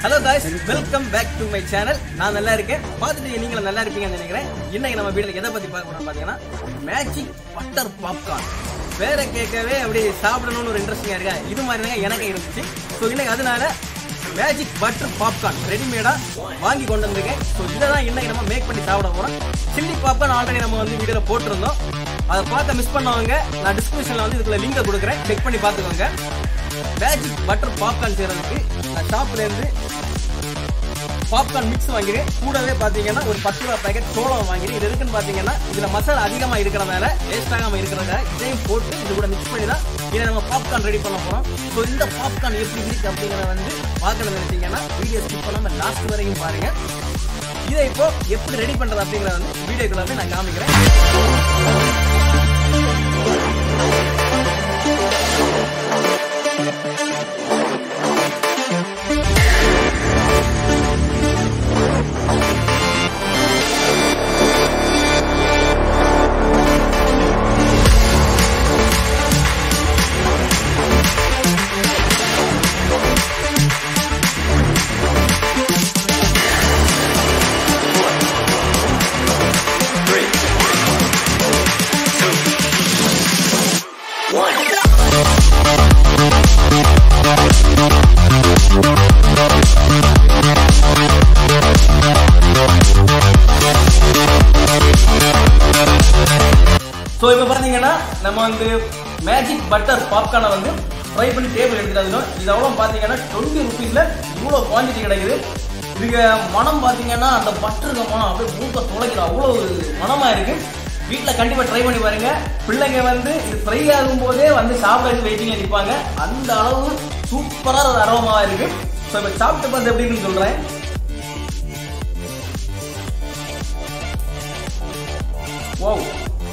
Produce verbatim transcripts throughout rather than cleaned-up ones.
Hello guys, welcome back to my channel. நான் நல்லா இருக்கேன். பாத்துட்டு நீங்களும் நல்லா இருப்பீங்கன்னு நினைக்கிறேன். இன்னைக்கு நம்ம வீடியோல எதை பத்தி பார்க்க போறோம்னு பாத்தீங்கன்னா மேஜிக் பட்டர் பாப்கார்ன். வேற கேட்கவே அப்படியே சாப்பிடணும்னு ஒரு இன்ட்ரெஸ்டிங்கா இருக்கா. இது மாதிரி தான் எனக்கு இருந்துச்சு. சோ இன்னைக்கு அதனால மேஜிக் பட்டர் பாப்கார்ன் ரெடிமேடா வாங்கி கொண்டு வந்திருக்கேன். சோ இத தான் இன்னைக்கு நம்ம மேக் பண்ணி சாப்பிட போறோம். சில்லி பாப்கார்ன் ஆல்ரெடி நம்ம வந்து வீடியோல போட்டுருந்தோம். அதை பார்க்க மிஸ் பண்ணவங்க நான் டிஸ்கிரிப்ஷன்ல வந்து இதுக்குள்ள லிங்க் கொடுக்குறேன். செக் பண்ணி பாத்துக்கோங்க. மேஜிக் பட்டர் பாப்கார்ன் செய்யறதுக்கு நான் ஷாப்ல இருந்து பாப்கார்ன் மிக்ஸ் வாங்கிடுறேன். கூடவே பாத்தீங்கன்னா ஒரு பத்து ரூபா பேக்கெட் சோளம் வாங்கிடுறேன். இது இருக்குன்னு பாத்தீங்கன்னா இதுல மசாலா அதிகமா இருக்கிறதால வேஸ்ட் ஆகாம இருக்கிறதால இதையும் போட்டு இது கூட மிக்ஸ் பண்ணி தான் இதை நம்ம பாப்கார்ன் ரெடி பண்ண போறோம். ஸோ இந்த பாப்கார்ன் எப்படி இருக்கு அப்படிங்கிறத வந்து பார்க்கணும்னு நினைச்சீங்கன்னா வீடியோ ஸ்கிப் பண்ணாம லாஸ்ட் வரைக்கும் பாருங்க. இதை இப்போ எப்படி ரெடி பண்றது அப்படிங்கறத வந்து வீடியோக்குள்ள வந்து நான் காமிக்கிறேன். சோ இப்போ பாத்தீங்கன்னா நம்ம வந்து மேஜிக் பட்டர் பாப்கார்னை வந்து ஃப்ரை பண்ணி டேபிள் எடுத்துட்டு இது அவ்வளவு பாத்தீங்கன்னா டுவெண்ட்டி ருபீஸ்ல இவ்வளவு குவான்டிட்டி கிடைக்குது. இதுக்கு மனம் பாத்தீங்கன்னா அந்த பட்டருக்கு மனம் அப்படியே மூக்க துளைக்கிற அவ்வளவு மனமா இருக்கு. வீட்டுல கண்டிப்பா ட்ரை பண்ணி பாருங்க. பிள்ளைங்க வந்து இது ஃப்ரை ஆகும் போதே வந்து சாப்பிட வெயிட்டிங்ல நிற்பாங்க. அந்த அளவு சூப்பரா ஒரு அரோமாவா இருக்கு. சோ இப்ப சாப்பிட்டு பார்த்து எப்படி இருக்குன்னு சொல்றேன். வாவ்,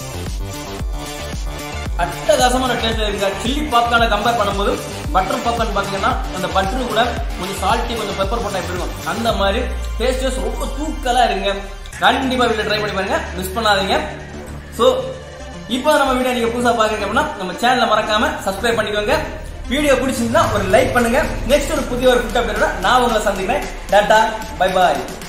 அட்டகாசமான டேஸ்ட் இருக்கு. சில்லி பாப்கார்னை கம்பேர் பண்ணும்போது பட்டர் பாப்கார்ன் பாத்தீங்கன்னா அந்த பட்டரு கூட கொஞ்சம் சால்ட்டி கொஞ்சம் பெப்பர் போட்டா எப்படி இருக்கும் அந்த மாதிரி டேஸ்ட் ரொம்ப தூக்கலா இருங்க. கண்டிப்பா வீட்டுல ட்ரை பண்ணி பாருங்க, மிஸ் பண்ணாதீங்க. சோ இப்போ நம்ம வீடியோ நீங்க புதுசா பாக்குறீங்க அப்படின்னா நம்ம சேனலை மறக்காம சப்ஸ்கிரைப் பண்ணிக்கோங்க. வீடியோ பிடிச்சிருந்தா ஒரு லைக் பண்ணுங்க. நெக்ஸ்ட் ஒரு புதிய ஒரு ஃபுட் அப்டேட்டோட நான் உங்களை சந்திக்கிறேன். டாடா, பை பாய்.